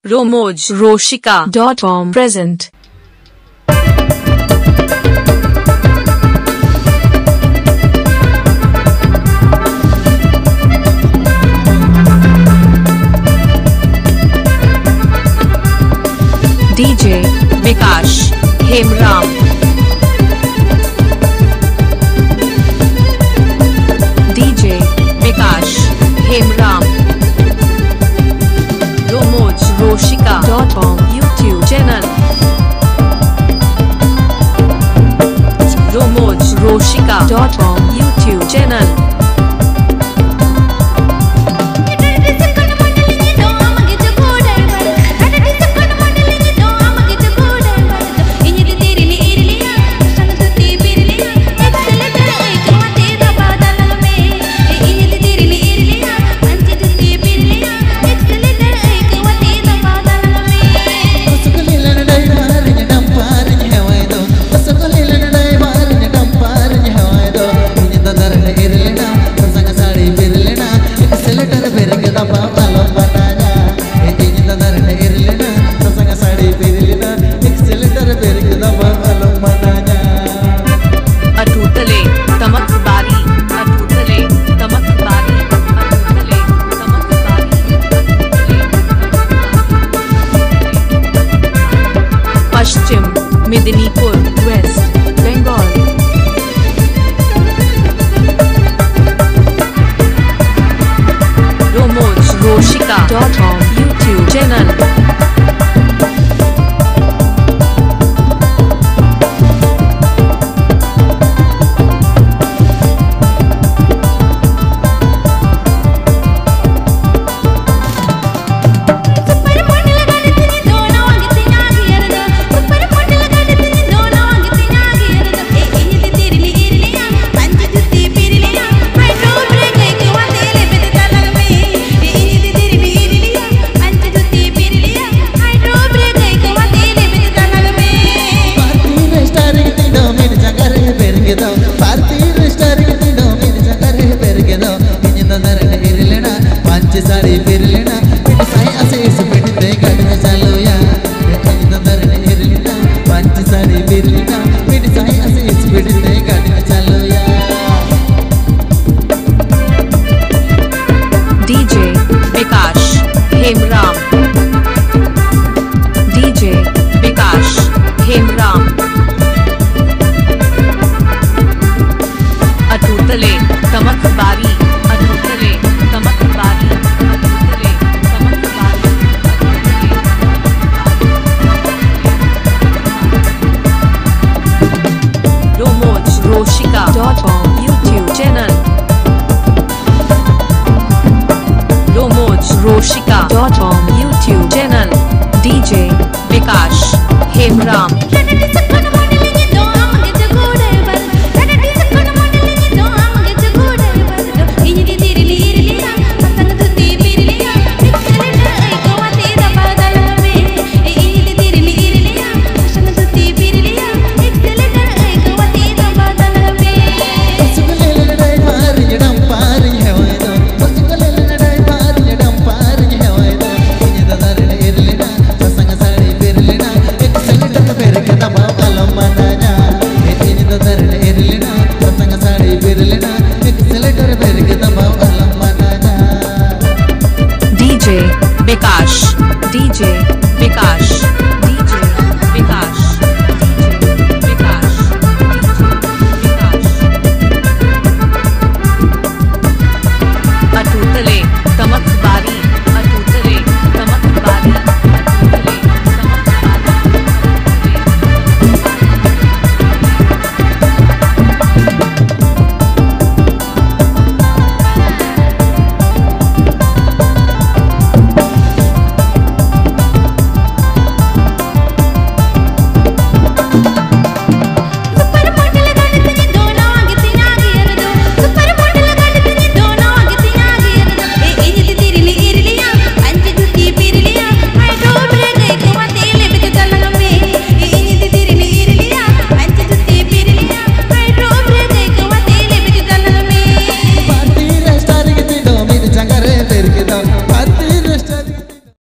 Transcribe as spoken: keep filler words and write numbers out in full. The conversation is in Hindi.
Romoj Roshika dot com present. D J Vikash Hemram. D J Vikash Hemram. Romoj Roshika dot com YouTube channel. Romoj Roshika dot com YouTube channel. Paschim Medinipur West Bengal. Romoj Roshika dot com YouTube channel. Sari फिर लेना साई ऐसे इस पिटते गड़ने चलो या नजर नहीं लेना पंच साड़ी फिर लेना साई ऐसे इस पिटते गड़ने चलो या. D J Vikash Hemram. D J Vikash Hemram. अटूटले तमक बारी. अटूटले तमक बारी. अटूटले तमक बारी. Romoj Roshika dot com YouTube channel. Romoj Roshika dot com YouTube channel. D J Vikash Hemram. D J Vikash D J